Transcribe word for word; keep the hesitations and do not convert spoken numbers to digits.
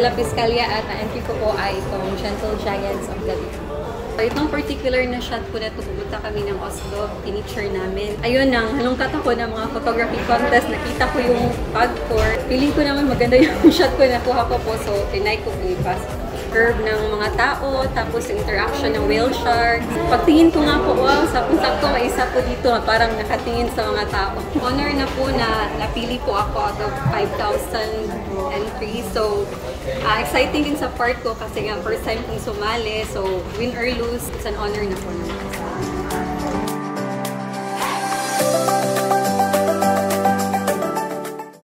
La Piscalia at ang entry ko po ay itong Gentle Giants of the Deep. So, itong particular na shot po na ito, pupunta kami ng Oslo, pinicture namin. Ayun, nang halungkat ako ng mga photography contest, nakita ko yung pag-tour. Feeling ko naman maganda yung shot ko na kuha ko po, so tinay ko po ipas. Curve ng mga tao, tapos interaction ng whale sharks. Pagtingin ko nga po, wow, sakto-sakto may isa po dito na parang nakatingin sa mga tao. Honor na po na napili po ako out of five thousand entries. So, uh, exciting din sa part ko kasi nga first time kong sumali. So, win or lose, it's an honor na po naman.